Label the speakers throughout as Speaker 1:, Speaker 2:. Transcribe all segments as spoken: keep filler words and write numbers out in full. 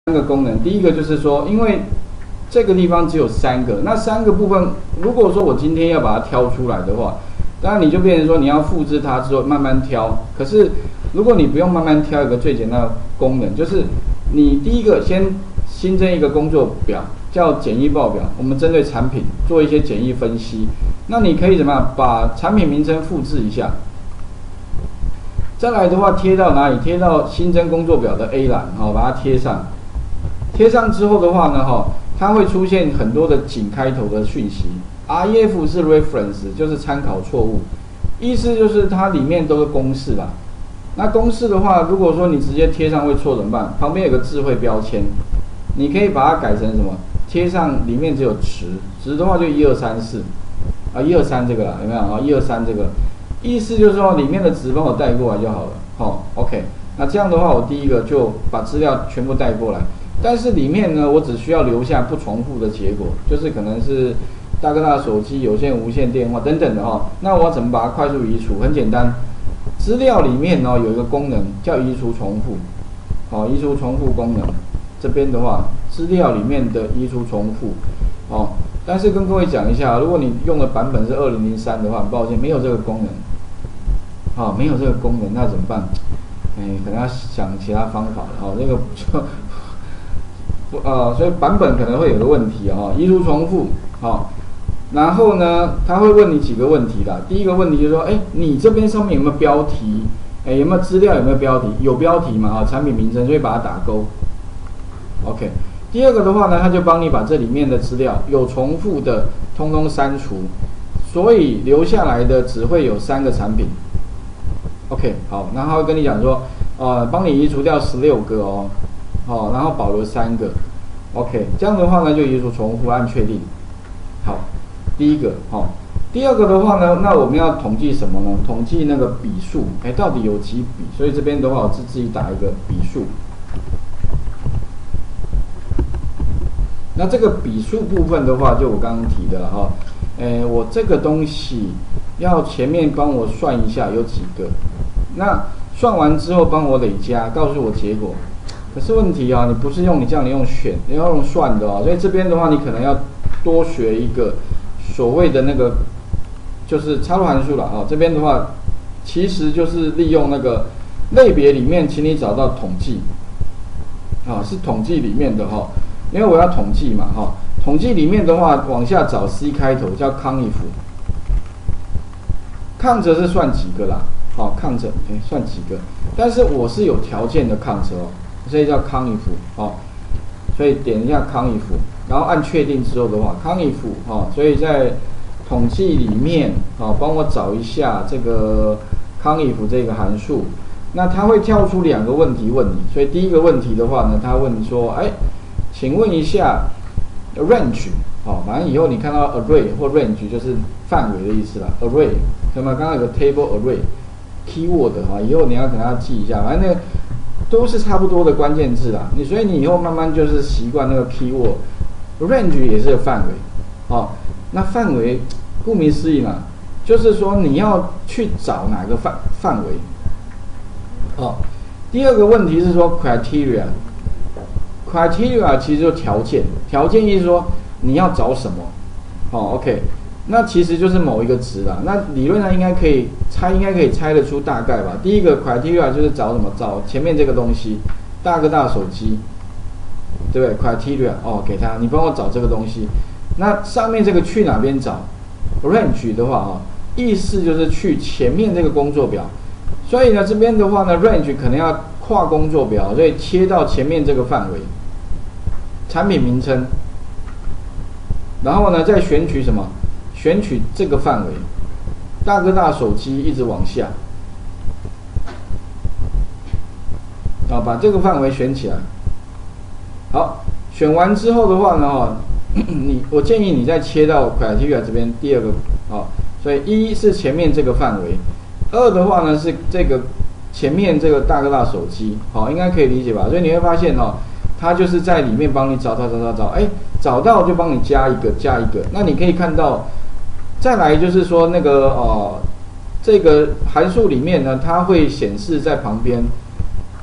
Speaker 1: 三个功能，第一个就是说，因为这个地方只有三个，那三个部分，如果说我今天要把它挑出来的话，当然你就变成说你要复制它之后慢慢挑。可是如果你不用慢慢挑，一个最简单的功能就是你第一个先新增一个工作表，叫简易报表，我们针对产品做一些简易分析。那你可以怎么样把产品名称复制一下？再来的话，贴到哪里？贴到新增工作表的 A 栏，好，把它贴上。贴上之后的话呢，哈，它会出现很多的井开头的讯息。R E F 是 reference， 就是参考错误，意思就是它里面都是公式啦。那公式的话，如果说你直接贴上会错怎么办？旁边有个智慧标签，你可以把它改成什么？贴上里面只有值，值的话就一二三四，啊一二三这个啦，有没有啊？一二三这个。意思就是说，里面的值帮我带过来就好了。好、哦、，OK。那这样的话，我第一个就把资料全部带过来。但是里面呢，我只需要留下不重复的结果，就是可能是大哥大手机、有线、无线电话等等的哈、哦。那我怎么把它快速移除？很简单，资料里面呢、哦、有一个功能叫移除重复。好、哦，移除重复功能，这边的话，资料里面的移除重复，哦。但是跟各位讲一下，如果你用的版本是二零零三的话，很抱歉，没有这个功能。好、哦，没有这个功能，那怎么办？哎，可能要想其他方法了。好、哦，这个就不呃，所以版本可能会有个问题啊、哦，移除重复。好、哦，然后呢，他会问你几个问题啦。第一个问题就是说，哎，你这边上面有没有标题？哎，有没有资料？有没有标题？有标题嘛？啊、哦，产品名称，所以把它打勾。OK。第二个的话呢，他就帮你把这里面的资料有重复的通通删除，所以留下来的只会有三个产品。OK， 好，然后他会跟你讲说，呃，帮你移除掉十六个哦，好，然后保留三个。OK， 这样的话呢就移除重复，按确定。好，第一个，好、哦，第二个的话呢，那我们要统计什么呢？统计那个笔数，哎，到底有几笔？所以这边的话，我自自己打一个笔数。那这个笔数部分的话，就我刚刚提的了哈，诶，我这个东西要前面帮我算一下有几个，那算完之后帮我累加，告诉我结果。可是问题啊，你不是用你这样你用选，你要用算的哦，所以这边的话，你可能要多学一个所谓的那个就是插入函数了啊。这边的话，其实就是利用那个类别里面，请你找到统计，啊，是统计里面的哈。因为我要统计嘛，哈，统计里面的话，往下找 C 开头叫 count，count 是算几个啦，好 count 哎算几个，但是我是有条件的 count 哦，所以叫 count， 哦，所以点一下 count， 然后按确定之后的话 count， 哦，所以在统计里面，哦，帮我找一下这个 count 这个函数，那它会跳出两个问题问你，所以第一个问题的话呢，它问你说，哎。请问一下 ，range， 好、哦，反正以后你看到 array 或 range 就是范围的意思啦。array， 那么刚刚有个 table array，keyword 哈，以后你要可能要记一下，反正那个都是差不多的关键字啦。你所以你以后慢慢就是习惯那个 keyword，range 也是范围，哦，那范围顾名思义嘛，就是说你要去找哪个范范围。哦，第二个问题是说 criteria。criteria 其实就是条件，条件意思说你要找什么，哦 ，OK， 那其实就是某一个值啦。那理论上应该可以猜，应该可以猜得出大概吧。第一个 criteria 就是找什么？找前面这个东西，大哥大手机，对不对 ？criteria 哦，给他，你帮我找这个东西。那上面这个去哪边找 ？range 的话啊、哦，意思就是去前面这个工作表。所以呢，这边的话呢 ，range 可能要跨工作表，所以切到前面这个范围。产品名称，然后呢，再选取什么？选取这个范围，大哥大手机一直往下，啊，把这个范围选起来。好，选完之后的话呢，哈，你我建议你再切到 criteria 这边第二个，啊，所以一是前面这个范围，二的话呢是这个前面这个大哥大手机，好，应该可以理解吧？所以你会发现哦。它就是在里面帮你找找找找找，哎，找到就帮你加一个加一个。那你可以看到，再来就是说那个呃，这个函数里面呢，它会显示在旁边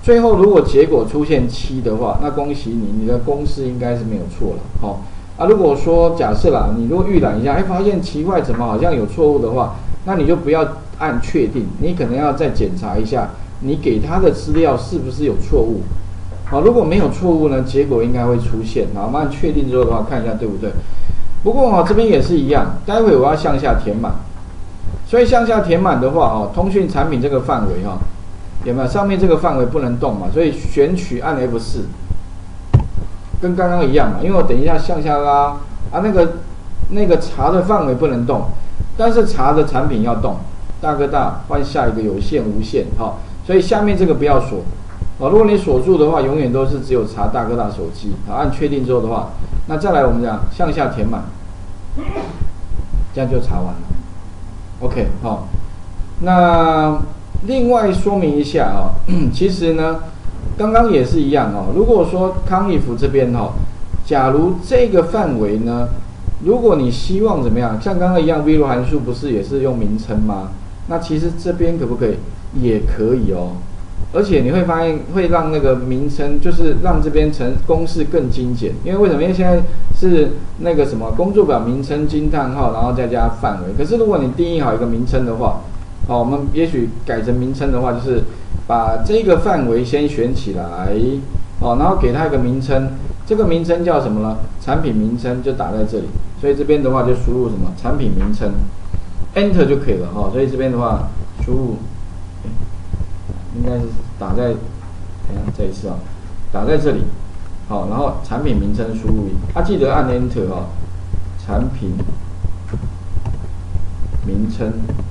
Speaker 1: 最后如果结果出现七的话，那恭喜你，你的公式应该是没有错了。好、哦，啊，如果说假设啦，你如果预览一下，哎，发现奇怪，怎么好像有错误的话，那你就不要按确定，你可能要再检查一下，你给他的资料是不是有错误。好，如果没有错误呢，结果应该会出现。好，我们按确定之后的话，看一下对不对。不过哈、哦，这边也是一样，待会我要向下填满，所以向下填满的话，哦，通讯产品这个范围哈、哦，有没有？上面这个范围不能动嘛，所以选取按 F 四，跟刚刚一样嘛，因为我等一下向下拉啊，那个那个查的范围不能动，但是查的产品要动。大哥大换下一个有线无线，哈、哦，所以下面这个不要锁。哦，如果你锁住的话，永远都是只有查大哥大手机。好，按确定之后的话，那再来我们讲向下填满，这样就查完了。OK， 好、哦，那另外说明一下啊、哦，其实呢，刚刚也是一样哦。如果说康义福这边哈、哦，假如这个范围呢，如果你希望怎么样，像刚刚一样 V 罗函数不是也是用名称吗？那其实这边可不可以？也可以哦。而且你会发现会让那个名称，就是让这边成公式更精简。因为为什么？因为现在是那个什么工作表名称惊叹号，然后再加范围。可是如果你定义好一个名称的话，好，我们也许改成名称的话，就是把这个范围先选起来，哦，然后给它一个名称。这个名称叫什么呢？产品名称就打在这里。所以这边的话就输入什么产品名称 ，Enter 就可以了哈、哦。所以这边的话输入。应该是打在，等一下再一次啊、哦，打在这里，好，然后产品名称输入，啊，记得按 Enter 哦，产品名称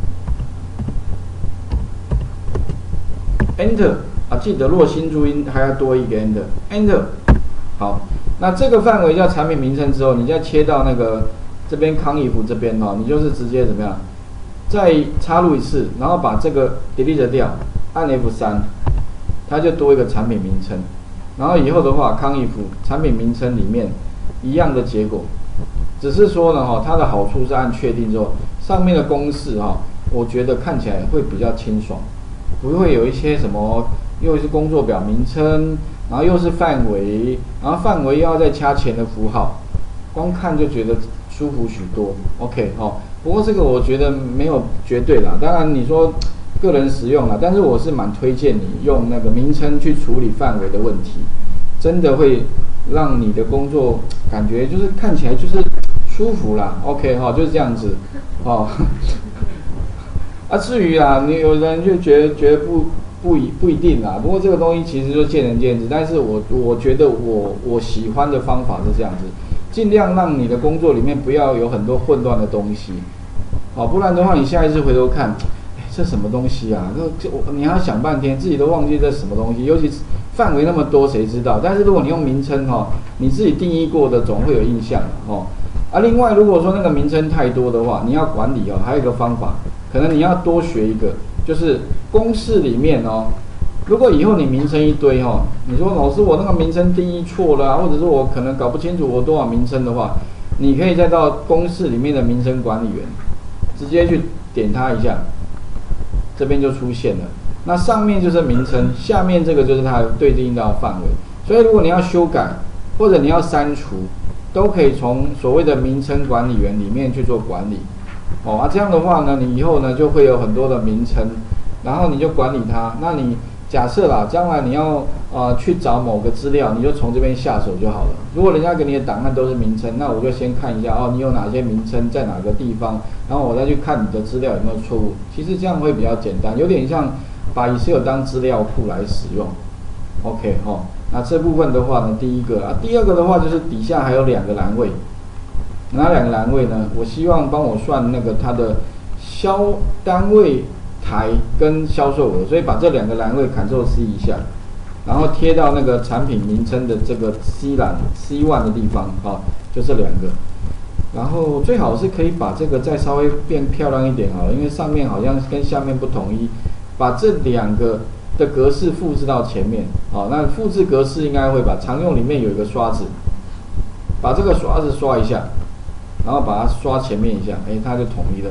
Speaker 1: Enter 啊，记得若新注音还要多一个 Enter Enter， 好，那这个范围叫产品名称之后，你再切到那个这边康义福这边哦，你就是直接怎么样，再插入一次，然后把这个 delete 掉。按 F 三， 它就多一个产品名称，然后以后的话，康义福产品名称里面一样的结果，只是说呢，哈，它的好处是按确定之后，上面的公式哈，我觉得看起来会比较清爽，不会有一些什么又是工作表名称，然后又是范围，然后范围又要再加前的符号，光看就觉得舒服许多。OK 哈，不过这个我觉得没有绝对啦，当然你说。个人使用啦，但是我是蛮推荐你用那个名称去处理范围的问题，真的会让你的工作感觉就是看起来就是舒服啦。OK 哈、哦，就是这样子哦。啊，至于啊，你有人就觉得觉得不不一不一定啦，不过这个东西其实就见仁见智。但是我我觉得我我喜欢的方法是这样子，尽量让你的工作里面不要有很多混乱的东西，好，不然的话你下一次回头看。这什么东西啊？这你还要想半天，自己都忘记这什么东西。尤其是范围那么多，谁知道？但是如果你用名称哈、哦，你自己定义过的，总会有印象的哦。啊，另外如果说那个名称太多的话，你要管理哦，还有一个方法，可能你要多学一个，就是公式里面哦。如果以后你名称一堆哈、哦，你说老师我那个名称定义错了、啊，或者是我可能搞不清楚我多少名称的话，你可以再到公式里面的名称管理员，直接去点它一下。这边就出现了，那上面就是名称，下面这个就是它对应到的范围。所以如果你要修改或者你要删除，都可以从所谓的名称管理员里面去做管理。哦啊，这样的话呢，你以后呢就会有很多的名称，然后你就管理它。那你假设啦，将来你要呃去找某个资料，你就从这边下手就好了。如果人家给你的档案都是名称，那我就先看一下哦，你有哪些名称在哪个地方，然后我再去看你的资料有没有错误。其实这样会比较简单，有点像把 Excel 当资料库来使用。OK 哦，那这部分的话呢，第一个啊，第二个的话就是底下还有两个栏位，哪两个栏位呢？我希望帮我算那个它的销单位台跟销售额，所以把这两个栏位 Ctrl C 一下。然后贴到那个产品名称的这个 C 栏 C 一 的地方啊，就这两个。然后最好是可以把这个再稍微变漂亮一点好了，因为上面好像跟下面不统一，把这两个的格式复制到前面。好，那复制格式应该会把常用里面有一个刷子，把这个刷子刷一下，然后把它刷前面一下，哎，它就统一了。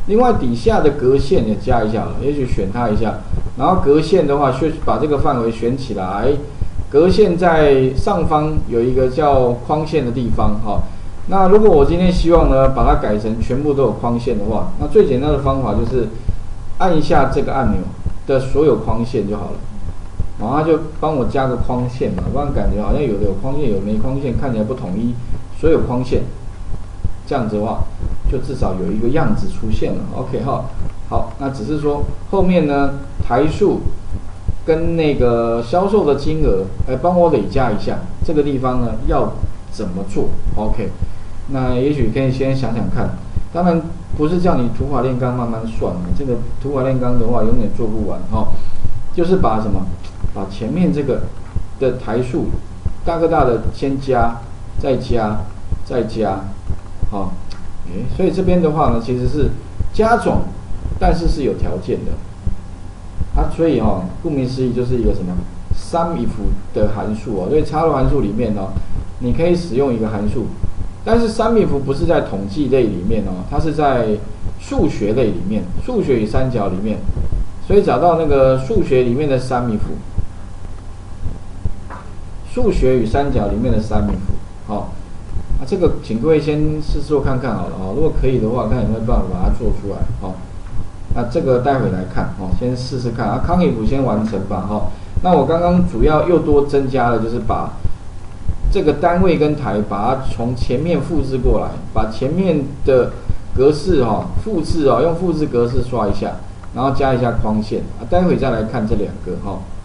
Speaker 1: 另外底下的格线也加一下了，也许选它一下，然后格线的话，去把这个范围选起来。格线在上方有一个叫框线的地方，哈。那如果我今天希望呢，把它改成全部都有框线的话，那最简单的方法就是按一下这个按钮的所有框线就好了。然后它就帮我加个框线嘛，不然感觉好像有的有框线，有没框线，看起来不统一。所有框线，这样子的话，就至少有一个样子出现了。OK 哈，好，那只是说后面呢，台数跟那个销售的金额，来帮我累加一下，这个地方呢要怎么做 ？OK， 那也许可以先想想看。当然不是叫你土法炼钢慢慢算的，这个土法炼钢的话永远做不完哈、哦。就是把什么，把前面这个的台数大哥大的先加，再加，再加，好、哦，诶，所以这边的话呢，其实是加总，但是是有条件的。啊，所以哦，顾名思义就是一个什么 sum if 的函数哦，所以插入函数里面哦，你可以使用一个函数，但是 sum if 不是在统计类里面哦，它是在数学类里面，数学与三角里面，所以找到那个数学里面的 sum if， 数学与三角里面的 sum if， 好，啊，这个请各位先试做看看好了哦，如果可以的话，看有没有办法把它做出来哦。那这个待会来看哦，先试试看啊。康if先完成吧哈、哦。那我刚刚主要又多增加了，就是把这个单位跟台把它从前面复制过来，把前面的格式哈、哦、复制哦，用复制格式刷一下，然后加一下框线啊。待会再来看这两个哈、哦。